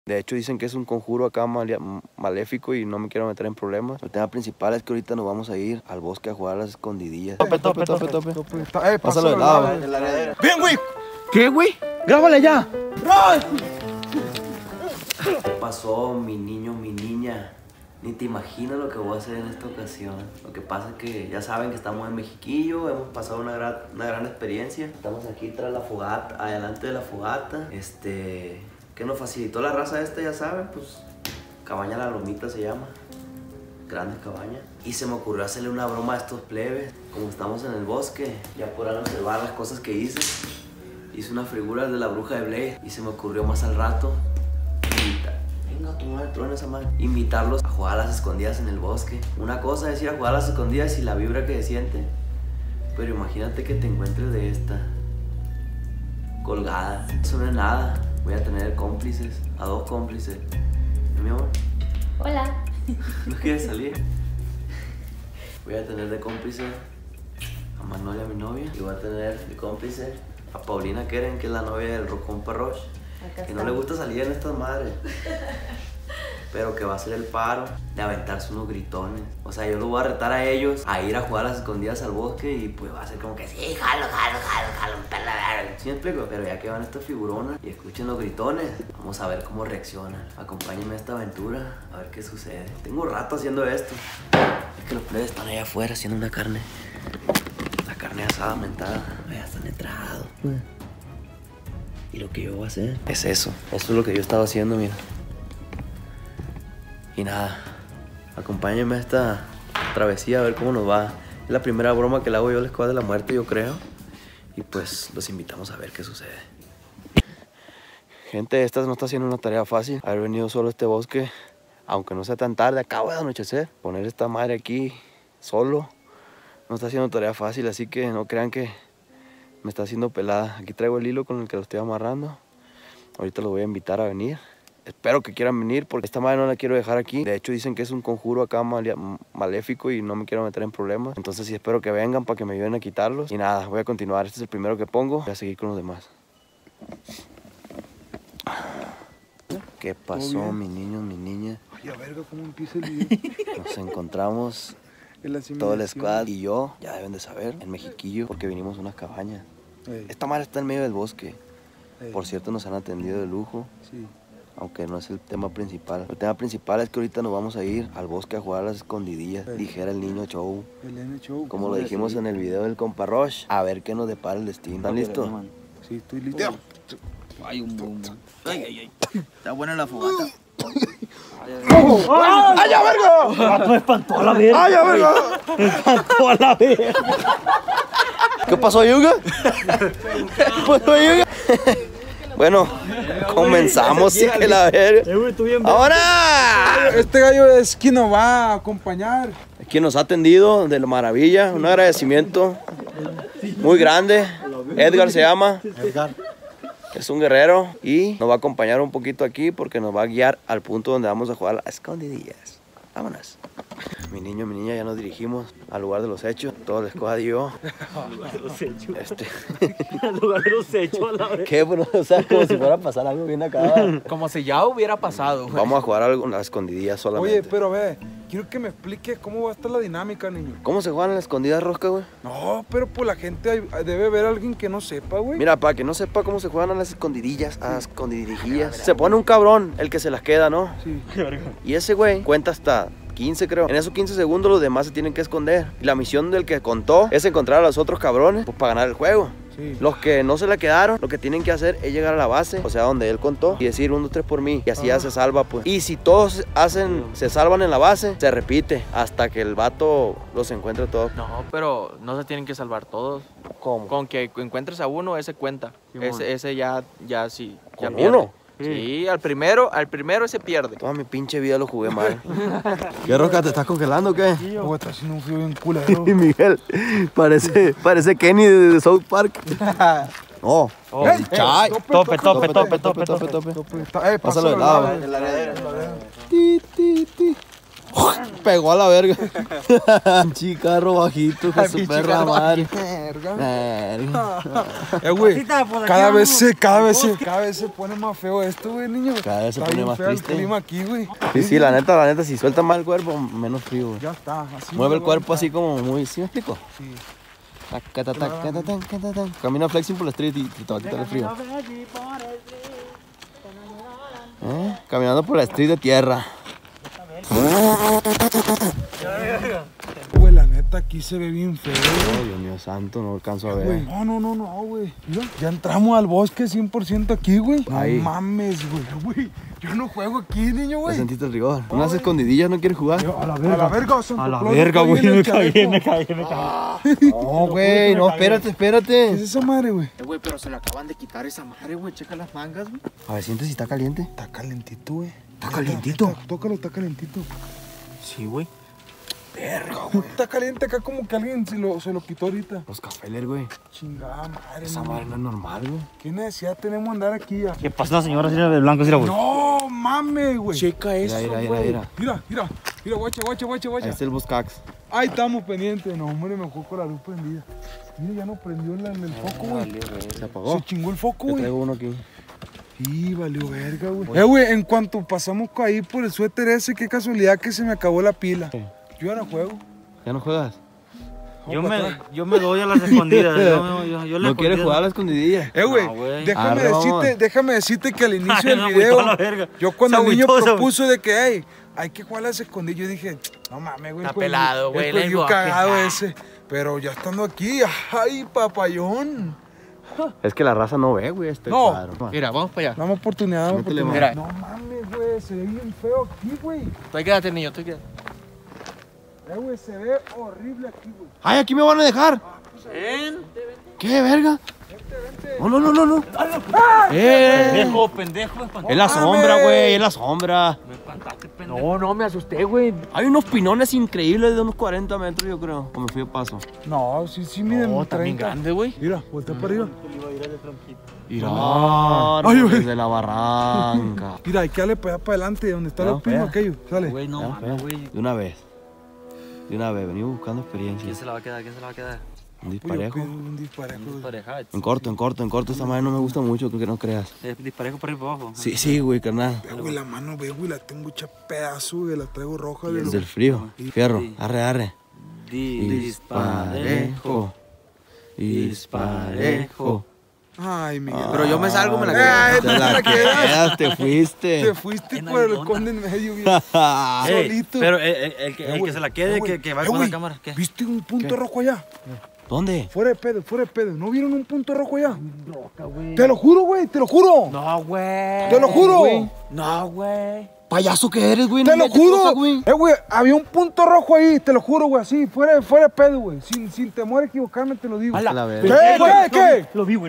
De hecho dicen que es un conjuro acá maléfico y no me quiero meter en problemas. El tema principal es que ahorita nos vamos a ir al bosque a jugar a las escondidillas. Tope. Pásalo de lado. Bien, güey. ¿Qué, güey? Grábale ya. ¿Qué pasó, mi niño, mi niña? Ni te imaginas lo que voy a hacer en esta ocasión. Lo que pasa es que ya saben que estamos en Mexiquillo, hemos pasado una gran experiencia. Estamos aquí tras la fogata, adelante de la fogata. Que nos facilitó la raza esta, ya saben, pues Cabaña La Lomita se llama. Grandes cabañas. Y se me ocurrió hacerle una broma a estos plebes. Como estamos en el bosque, ya podrán observar las cosas que hice. Hice unas figuras de la bruja de Blade y se me ocurrió más al rato venga, tu madre, truena esa madre. Invitarlos a jugar a las escondidas en el bosque. Una cosa es ir a jugar a las escondidas y la vibra que siente. Pero imagínate que te encuentres de esta colgada. Eso no es nada. Voy a tener cómplices, a 2 cómplices. ¿No, mi amor? Hola. ¿No quieres salir? Voy a tener de cómplice a Manolia, mi novia. Y voy a tener de cómplice a Paulina Keren, que es la novia del Rocón Parroch. Que no le gusta salir en estas madres. Pero que va a hacer el paro de aventarse unos gritones. O sea, yo lo voy a retar a ellos a ir a jugar a las escondidas al bosque. Y pues va a ser como que sí, jalo, pela. ¿Sí me explico? Pero ya que van estas figuronas y escuchen los gritones, vamos a ver cómo reaccionan. Acompáñenme a esta aventura, a ver qué sucede. Tengo rato haciendo esto. Es que los plebes están allá afuera haciendo una carne. La carne asada, mentada. Ya están entrados. Y lo que yo voy a hacer es eso. Eso es lo que yo estaba haciendo, mira. Y nada, acompáñenme a esta travesía a ver cómo nos va. Es la primera broma que le hago yo a la Escuadra de la Muerte, yo creo. Y pues los invitamos a ver qué sucede. Gente, esta no está siendo una tarea fácil. Haber venido solo a este bosque, aunque no sea tan tarde, acabo de anochecer. Poner esta madre aquí solo no está siendo tarea fácil, así que no crean que me está haciendo pelada. Aquí traigo el hilo con el que lo estoy amarrando. Ahorita los voy a invitar a venir. Espero que quieran venir porque esta madre no la quiero dejar aquí. De hecho dicen que es un conjuro acá maléfico y no me quiero meter en problemas. Entonces sí espero que vengan para que me ayuden a quitarlos. Y nada, voy a continuar. Este es el primero que pongo. Voy a seguir con los demás. ¿Qué pasó, mis niños, mis niñas? Ay, a verga, ¿cómo empieza el video? Nos encontramos todo el squad y yo, ya deben de saber, en Mexiquillo, porque vinimos a unas cabañas. Esta madre está en medio del bosque. Por cierto, nos han atendido de lujo. Sí. Aunque no es el tema principal. El tema principal es que ahorita nos vamos a ir al bosque a jugar a las escondidillas. Dijera el niño show. El niño show. Como lo dijimos en el video del compa Roche. A ver qué nos depara el destino. ¿Están listos? Sí, estoy listo. Ay, un boom. Ay. Está buena la fogata. ¡Ay, ya, verga! Me espantó a la verga. ¡Ay, ya, verga! Me espantó a la verga. ¿Qué pasó, Yuga? ¿Qué pasó, Yuga? Bueno, comenzamos, sí que la verga. ¡Ahora! Este gallo es quien nos va a acompañar. Quien nos ha atendido de la maravilla. Un agradecimiento muy grande. Edgar se llama. Edgar. Es un guerrero y nos va a acompañar un poquito aquí porque nos va a guiar al punto donde vamos a jugar a las escondidillas. Vámonos. Mi niño, mi niña, ya nos dirigimos al lugar de los hechos. Todo el squad y yo. Al lugar de los hechos. Al lugar de los hechos a la vez. ¿Qué? Bueno, o sea, como si fuera a pasar algo bien acá. Como si ya hubiera pasado. Vamos a jugar algo en las escondidillas solamente. Oye, pero ve, quiero que me expliques cómo va a estar la dinámica, niño. ¿Cómo se juegan las escondidas, Rosca, güey? No, pero pues la gente debe ver a alguien que no sepa, güey. Mira, para que no sepa cómo se juegan a las escondidillas, se pone un cabrón, el que se las queda, ¿no? Sí. Y ese güey cuenta hasta 15, creo. En esos 15 segundos los demás se tienen que esconder. Y la misión del que contó es encontrar a los otros cabrones, pues para ganar el juego. Sí. Los que no se la quedaron, lo que tienen que hacer es llegar a la base, o sea, donde él contó, y decir 1, 2, 3 por mí. Y así ya se salva, pues. Y si todos se salvan en la base, se repite hasta que el vato los encuentre todos. No, pero no se tienen que salvar todos. ¿Cómo? Con que encuentres a uno, ese cuenta. Ese ya sí. Ya ¿Con pierde. uno? Sí, al primero ese pierde. Toda mi pinche vida lo jugué mal. ¿Qué, Rosca? ¿Te estás congelando o qué? Oh, está haciendo un frío bien culero. Miguel, parece Kenny de South Park. No. Chai. Tope. Pásalo de lado. Pegó a la verga. Chicarro bajito, con su perra madre. verga. Verga. Güey, cada vez se pone más feo esto, güey, niño. Cada vez se Está pone bien más feo el triste. clima aquí, güey. Sí, la neta, si suelta más el cuerpo, menos frío, güey. Ya está, así. Mueve el me cuerpo aguanta. así como muy, ¿sí me explico? Sí. Camina flexing por la street y te va a quitar el frío. Caminando por la street de tierra. Güey, la neta, aquí se ve bien feo, güey. Oh, Dios mío santo, no alcanzo a Güey, ver. no, güey. Mira, ya entramos al bosque 100% aquí, güey. No Ahí. mames, güey. Yo no juego aquí, niño, Ya güey. sentiste el rigor. Unas escondidillas, ¿no quieres jugar? A la verga, Santa A la Claus, verga, estoy güey. en el Me cagué, chaleco. me cagué. No, güey, no, espérate. ¿Qué es esa madre, güey? Güey, pero se le acaban de quitar esa madre, güey. Checa las mangas, güey. A ver, siente si está caliente. Está calentito, güey. ¿Está calientito? Tócalo, está calentito. Sí, güey. Está caliente acá como que alguien se lo quitó ahorita. Los cafeles, güey. Chingada madre. Esa no. madre no es normal, güey. ¿Qué necesidad tenemos de andar aquí ya? ¿Qué pasa la señora así de blanco? Así, güey. No mames, güey. Checa eso, Mira. Mira, guacha. Ahí está el Boscax. Ahí estamos pendientes. No, hombre, me jugó con la luz prendida. Mira, ya no prendió el foco, güey. Se apagó. Se chingó el foco, Yo güey. traigo uno aquí. Sí, valió verga, güey. Güey, en cuanto pasamos ahí por el suéter ese, qué casualidad que se me acabó la pila. ¿Qué? Yo ya no juego. ¿Ya no juegas? Yo me doy a las escondidas. Yo le ¿No quieres escondía. jugar a la escondidilla? Güey, No, güey. déjame decirte que al inicio Ay, del no, video, agüitó la verga. yo cuando Se el niño agüitó, se propuso de que, hey, hay que jugar a las escondidas, yo dije, no mames, güey. Está pelado, güey, El le jueguillo digo, cagado ¿qué? ese. Pero ya estando aquí, ay, papayón. Es que la raza no ve, güey, este No. cuadro. Mira, vamos para allá. Dame oportunidad, Métele, mira. No mames, güey, se ve bien feo aquí, güey. Tú ahí quédate, niño, tú ahí quédate. Güey, se ve horrible aquí, güey. ¡Ay, aquí me van a dejar! ¿Qué, verga? No. Pendejo. Es la sombra, güey, es la sombra. Me espantaste, pendejo. No me asusté, güey. Hay unos pinones increíbles de unos 40 metros, yo creo. O me fui a paso. No, sí, miren. No, también 30. grande, güey. Mira, voltea para arriba. Mira, Ay, güey. desde la barranca. Mira, hay que darle para allá para adelante, donde está No, los pinos espera. aquellos. Sale. Güey, no Ya, mames, güey. De una vez, venimos buscando experiencia. ¿Quién se la va a quedar? ¿Quién se la va a quedar? Un Uy, yo disparejo. pido un disparejo. güey. Pareja. En corto, esa madre no me gusta mucho, que no creas. Disparejo por ahí para abajo. Sí, güey, carnal. Güey, la mano, güey, la tengo hecha pedazo, güey, la traigo roja. De Desde el frío. Fierro, arre. Disparejo. Disparejo. Ay, Miguel. Pero yo me salgo, me la quedo. Ay, Te la quedas, te fuiste. Te fuiste por el conde en medio, güey. Ey, Solito. pero el que se la quede, güey. que va con güey, la cámara. ¿Qué? ¿Viste un punto rojo allá? ¿Dónde? Fuera de pedo. ¿No vieron un punto rojo allá? Te lo juro, güey, te lo juro. No, güey. Te lo juro. güey. No, güey. Payaso que eres, güey. Te no lo inventes juro. cosas, güey. Güey, había un punto rojo ahí, te lo juro, güey, así, fuera de pedo, güey. Sin temor a equivocarme, te lo digo. A la verga. ¿Qué? Lo vi, güey.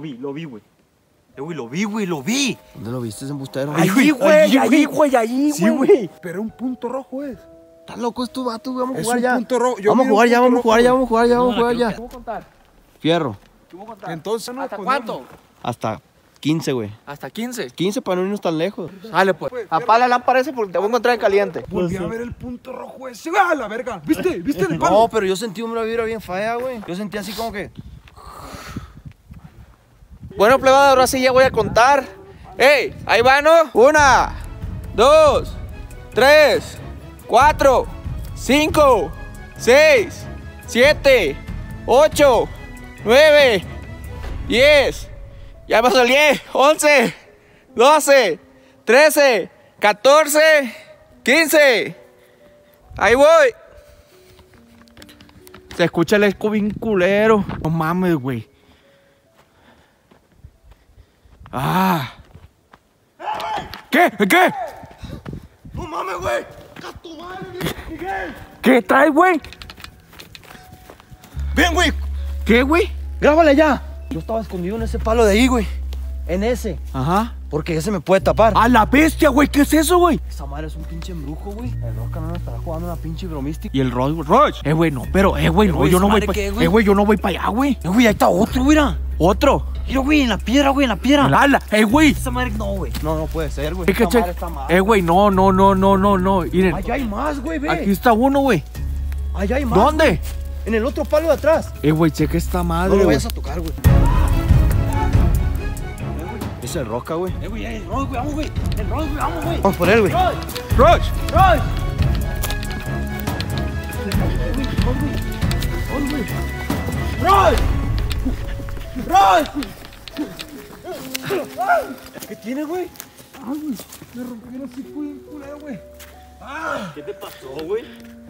Güey, lo vi. ¿Dónde lo viste, ese embustero? Ahí, güey. Sí, güey. Pero un punto rojo es. Estás loco, es tu vato, güey. Vamos a Es jugar un ya. punto rojo. Yo Vamos a miro jugar un ya, punto vamos a jugar rojo, ya, vamos a jugar ya, vamos a jugar ya. ¿Qué voy a contar? Fierro. Entonces, no ¿Hasta escondemos. cuánto? Hasta 15, güey. Hasta 15. 15 para no irnos tan lejos. Dale, pues. Apaga la lámpara ese porque te voy a encontrar en caliente. Volví a ver el punto rojo ese. ¡Ah, la verga! ¿Viste? ¿Viste el No, palo? pero yo sentí una vibra bien fea, güey. Yo sentí así como que... Bueno, plebada, ahora sí ya voy a contar. ¡Ey! Ahí va, ¿no? 1, 2, 3, 4, 5, 6, 7, 8, 9, 10. Ya pasó el 10, 11, 12, 13, 14, 15. Ahí voy. Se escucha el eco bien culero. No mames, güey. Ah. ¿Qué? ¡No mames, güey! ¿Qué trae, güey? ¡Ven, güey! ¿Qué, güey? ¡Grábale ya! Yo estaba escondido en ese palo de ahí, güey. En ese. Ajá. Porque ese me puede tapar. ¡A la bestia, güey! ¿Qué es eso, güey? Esa madre es un pinche embrujo, güey. El Roca no estará jugando una pinche bromística. Y el Roach. Güey, no, pero, güey, no, güey, yo no ¿esa voy madre para qué, güey? güey, yo no voy para allá, güey. Güey, ahí está otro, mira. ¿Otro? Mira, güey, en la piedra, güey, en la piedra. ¡Hala! ¡Güey! Esa madre no, güey. No, no puede ser, güey. Es que Esa madre está mal. güey, no. Miren, Allá hay más, güey, ve. aquí está uno, güey. Allá hay más. ¿Dónde? En el otro palo de atrás. Güey, checa esta madre, No lo güey. vayas a tocar, güey. Es el Rosca, güey. Güey, el Ross, güey, vamos, güey. El Ross, güey, vamos, güey. Vamos por él, güey. Roach. ¿Qué tiene, güey? Me rompí el hocico bien culero, güey. ¿Qué te pasó, güey?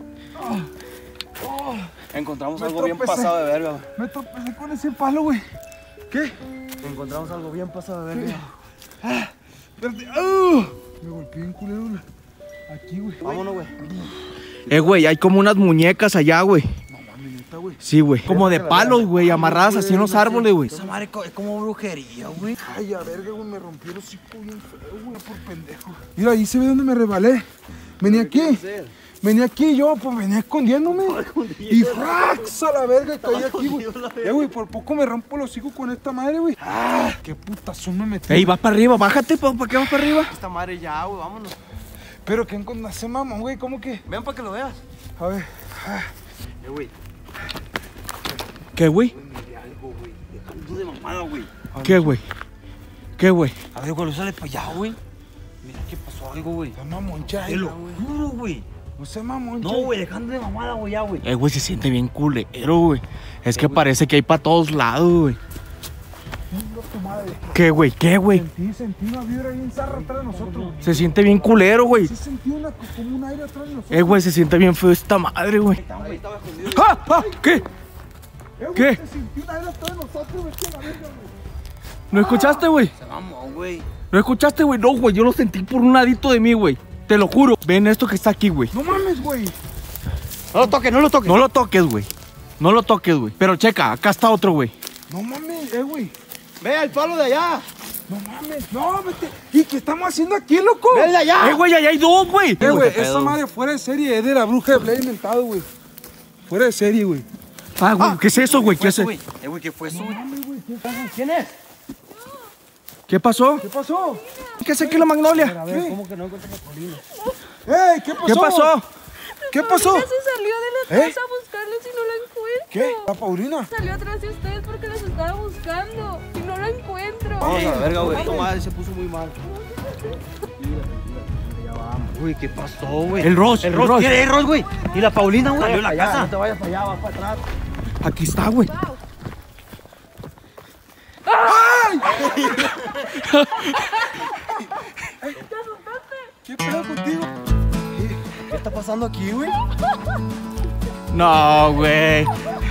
Encontramos Me algo bien tropecé. pasado de verga, güey. Me tropecé con ese palo, güey. ¿Qué? Encontramos algo bien pasado de verga. Espérate. Me golpeé bien culero aquí, güey. Vámonos, güey. Güey, hay como unas muñecas allá, güey. No mames, neta, güey. Sí, güey. Como de palos, güey, amarradas así en los árboles, güey. Esa madre es como brujería, güey. Ay, a verga, güey, me rompí el hocico bien feo, güey, por pendejo. Mira, ahí se ve donde me resbalé. Venía aquí. Venía aquí yo, pues venía escondiéndome. Y ¡frax! A la verga, caí aquí, güey. Güey, por poco me rompo el hocico con esta madre, güey. ¡Ah! ¡Qué putazón me metí! Ey, vas para arriba, bájate, ¿para qué vas para arriba? Esta madre ya, güey, vámonos. Pero que encontraste, mamón, güey, ¿cómo que? Ven para que lo veas. A ver. Güey. ¿Qué, güey? Mire algo, güey. Dejando de mamada, güey. ¿Qué, güey? ¿Qué, güey? A ver, güey, sale para allá, güey. Mira que pasó algo, güey. No mamón, ya. Te lo juro, güey. No sé, mamón, No, güey, dejando de mamada, güey, ya, güey. Güey, se siente bien culero, güey. Es que parece que hay para todos lados, güey. ¿Qué, güey? ¿Qué, güey? Sentí una vibra bien zarra atrás de nosotros. Se siente bien culero, güey. Sí sentí como un aire atrás de nosotros. Güey, se siente bien feo esta madre, güey. ¡Ah! ¿Qué? ¿Qué? Se sintió un aire atrás de nosotros, vete a la verga, güey. ¿No escuchaste, güey? Se mamó, güey. ¿No escuchaste, güey? No, güey, yo lo sentí por un ladito de mí, güey. Te lo juro. Ven esto que está aquí, güey. No mames, güey. No lo toques, no lo toques. No lo toques, güey. No lo toques, güey. Pero checa, acá está otro, güey. No mames, güey. Ve al palo de allá. No mames, no, vete. ¿Y qué estamos haciendo aquí, loco? Ve de allá. Güey, allá hay dos, güey. Güey, qué esa pedo. madre fuera de serie es de la bruja de Blair inventado, güey. Fuera de serie, güey. Ah, güey, ¿qué es eso, güey? ¿Qué es eso? güey? Güey, ¿qué fue eso, güey? ¿Quién es? ¿Qué pasó? ¿Qué pasó? ¿Qué es aquí la magnolia? A ver, ¿cómo que no encuentras a Paulina? ¡Ey! ¿Qué pasó? ¿Qué pasó? ¿Qué pasó? Se salió de la casa a buscarlos y no la encuentro. ¿Qué? ¿La Paulina? Salió atrás de ustedes porque los estaba buscando y no la encuentro. Vamos a la verga, güey. Esta madre se puso muy mal. Uy, ¿qué pasó, güey? El Ross, El Ross. ¿Quién es el Ross, güey? ¿Y la Paulina, güey? Salió de la casa. No te vayas para allá, vas para atrás. Aquí está, güey. ¿Qué pedo contigo? ¿Qué está pasando aquí, güey? No, güey.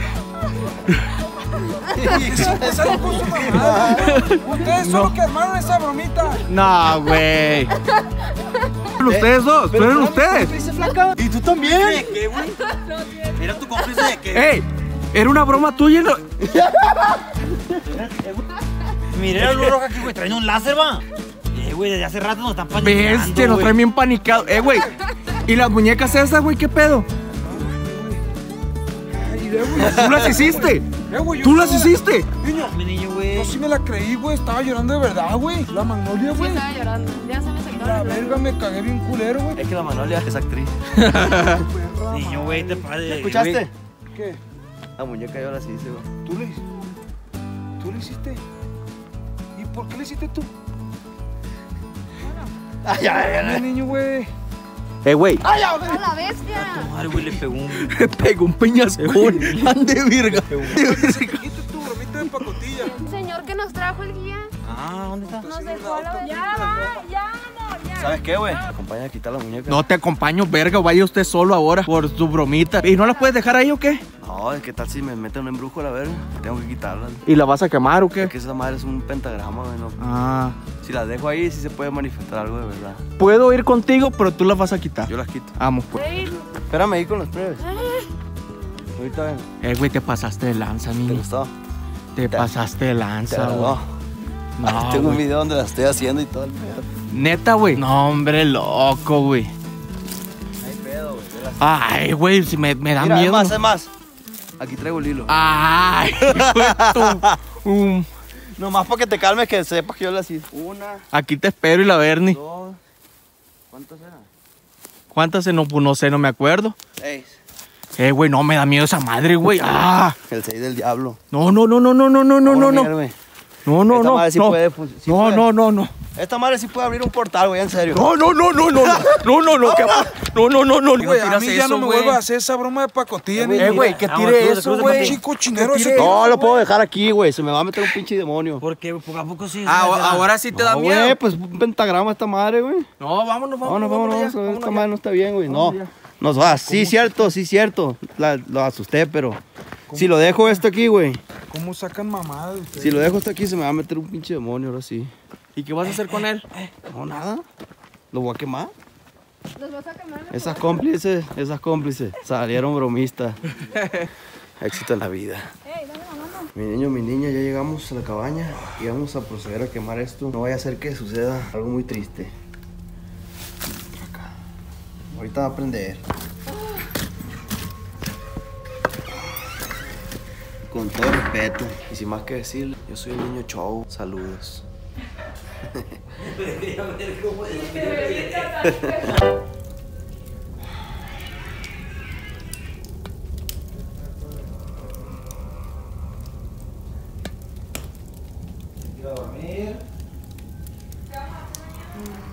Empezaron con su mamá. Ustedes son los que armaron esa bromita. No, güey. Ustedes dos, fueron ustedes. ¿Y tú también? ¿De qué, güey? ¿Era tu cómplice de qué? Ey, era una broma tuya. ¿No? Miré la luz roja aquí, güey. Traen un láser, va. Güey, desde hace rato nos están panicando, Bestia, nos güey. traen bien panicados. Güey. ¿Y las muñecas esas, güey? ¿Qué pedo? ¿Tú las hiciste? Güey, ¿Tú las hiciste? Niño, Mi niño, güey. yo sí me la creí, güey. Estaba llorando de verdad, güey. La magnolia, Sí, güey. estaba llorando. Ya se me sacó La verga, me cagué bien culero, güey. Es que la Manolia es actriz. Niño, güey, te padre. ¿Escuchaste? ¿Qué? La muñeca yo las hice, güey. ¿Tú le hiciste? ¿Y por qué le hiciste tú? No, niño, güey. Güey. ¡A la bestia! Madre, güey, le pegó un... Me pegó un peñascón. Ande, virga. Quita tu bromita de pacotilla. Señor que nos trajo el guía Ah, ¿dónde está? nos dejó a la... Ya, va, ya, amor, ya. ¿Sabes qué, güey? Acompaña a quitar la muñeca. No te acompaño, verga. Vaya usted solo ahora por tu bromita. ¿Y no la puedes dejar ahí o qué? No, ¿qué tal si me meten un embrujo a la verga? Tengo que quitarla. ¿Y la vas a quemar o qué? Es que esa madre es un pentagrama, güey. No. Ah. Si la dejo ahí, sí se puede manifestar algo de verdad. Puedo ir contigo, pero tú la vas a quitar. Yo las quito. Vamos, pues. Ey, Espérame ahí con los plebes. Ahorita ven. Güey, te pasaste de lanza, ¿Te niño. gustó? Te pasaste de Te lanza, agradó. güey. No, Tengo un güey. video donde la estoy haciendo y todo el pedo. Neta, güey. No, hombre, loco, güey. Hay pedo, güey. Ay, güey, si me da Mira, miedo. es más. Aquí traigo el hilo. Ay, güey, Nomás para que te calmes, que sepas que yo las hice. Una, aquí te espero y la Bernie. dos. ¿Cuántas eran? ¿Cuántas? No, pues no sé, no me acuerdo. 6. Güey, no me da miedo esa madre, güey. ¡Ah! El 6 del diablo. No. No. Esta madre sí puede. Sí puede. No. Esta madre sí puede abrir un portal, güey, en serio. No. Güey, a mí ya no me vuelvas a hacer esa broma de pacotilla. Güey, que tire eso, güey. Chico chinero ese. No, lo puedo dejar aquí, güey. Se me va a meter un pinche demonio. Porque poco a poco sí. Ahora sí te da miedo. Güey, pues un pentagrama esta madre, güey. No, vámonos. Esta madre no está bien, güey. No. Nos va. Sí, cierto. Lo asusté, pero. Si lo dejo esto aquí, güey. ¿Cómo sacan mamadas de ustedes? Si lo dejo esto aquí, se me va a meter un pinche demonio, ahora sí. ¿Y qué vas a hacer con él? No, nada. Lo voy a quemar. ¿Los vas a quemar? Esas cómplices salieron bromistas. Éxito en la vida. Ey, dame la mano. Mi niño, mi niña, ya llegamos a la cabaña y vamos a proceder a quemar esto. No vaya a ser que suceda algo muy triste. Acá. Ahorita va a prender. Con todo respeto. Y sin más que decir, yo soy el niño Chow. Saludos. Ir a dormir.